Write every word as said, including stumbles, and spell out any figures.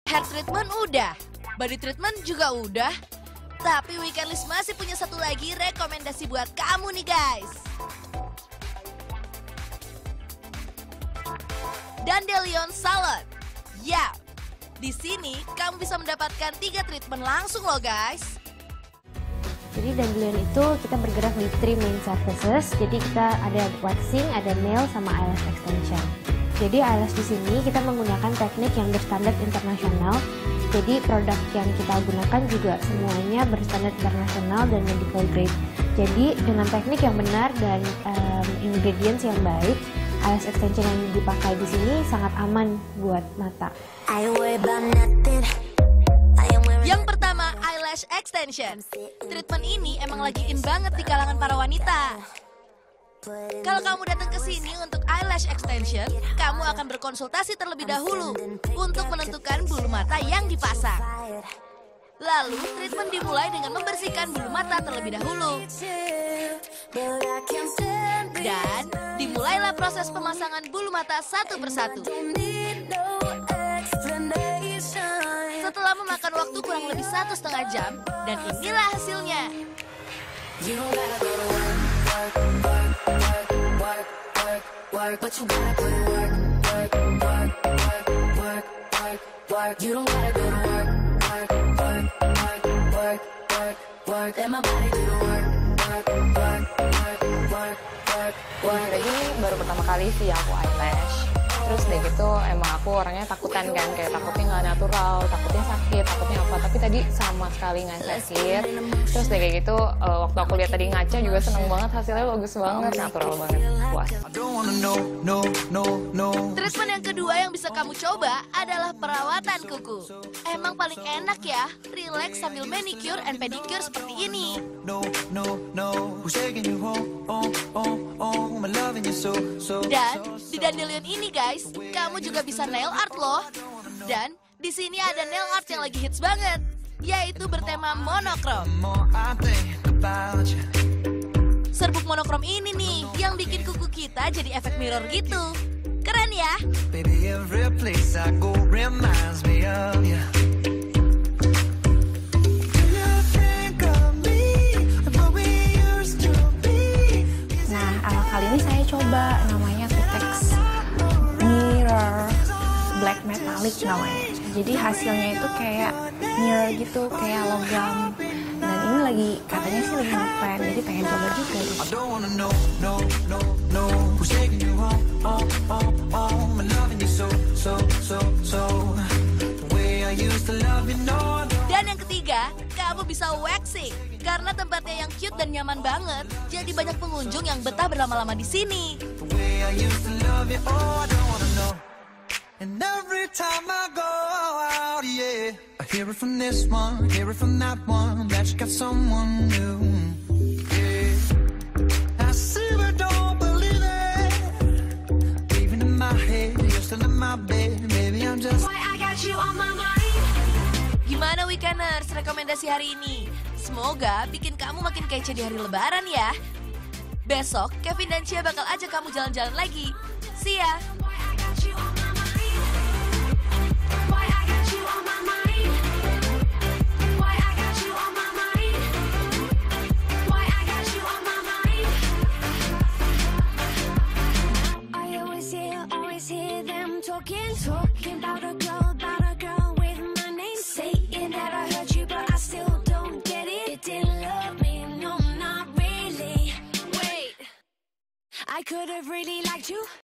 Hair treatment udah, body treatment juga udah. Tapi Weekend List masih punya satu lagi rekomendasi buat kamu nih guys. Dandelion Salon. Ya, di sini kamu bisa mendapatkan tiga treatment langsung loh guys. Jadi Dandelion itu kita bergerak di three main services. Jadi kita ada waxing, ada nail, sama eyelash extension. Jadi eyelash di sini kita menggunakan teknik yang berstandar internasional. Jadi produk yang kita gunakan juga semuanya berstandar internasional dan medical grade. Jadi dengan teknik yang benar dan um, ingredients yang baik, eyelash extension yang dipakai di sini sangat aman buat mata. Yang pertama, eyelash extension. Treatment ini emang lagi in banget di kalangan para wanita. Kalau kamu datang ke sini untuk eyelash extension, kamu akan berkonsultasi terlebih dahulu untuk menentukan bulu mata yang dipasang. Lalu, treatment dimulai dengan membersihkan bulu mata terlebih dahulu. Dan dimulailah proses pemasangan bulu mata satu persatu. Setelah memakan waktu kurang lebih satu setengah jam, dan inilah hasilnya. Lagi ini baru pertama kali sih aku eyelash. Terus deh gitu emang aku orangnya takutan kan, kayak takutnya nggak natural, takutnya sakit, takutnya apa. Tapi tadi sama sekali nggak sakit. Terus deh kayak gitu uh, waktu aku lihat tadi ngaca juga seneng banget, hasilnya bagus banget, natural banget, puas. Treatment yang kedua yang bisa kamu coba adalah perawatan kuku. Emang paling enak ya, relax sambil manicure and pedicure seperti ini. Dan di Dandelion ini guys, kamu juga bisa nail art loh. Dan di sini ada nail art yang lagi hits banget, yaitu bertema monokrom. Serbuk monokrom ini nih yang bikin kuku kita jadi efek mirror gitu. Keren ya? Nah, kali ini saya coba namanya Kutex Mirror Black Metallic namanya. Jadi hasilnya itu kayak mirror gitu, kayak logam. Dan ini lagi katanya sih lagi ngetrend, jadi pengen coba juga. Dan yang ketiga, kamu bisa waxing. Karena tempatnya yang cute dan nyaman banget, jadi banyak pengunjung yang betah berlama-lama di sini. And every time I go out, yeah, I hear it from this one, hear it from that one, that you got someone new. Yeah, I see but don't believe it. Even in my head, you're still in my bed, maybe I'm just. Boy, I got you on my mind. Gimana Weekenders rekomendasi hari ini? Semoga bikin kamu makin kece di hari lebaran ya. Besok, Kevin dan Cia bakal ajak kamu jalan-jalan lagi. See ya! Talking, talking about a girl, about a girl with my name. Saying that I heard you, but I still don't get it. You didn't love me, no, not really. Wait, I could have really liked you.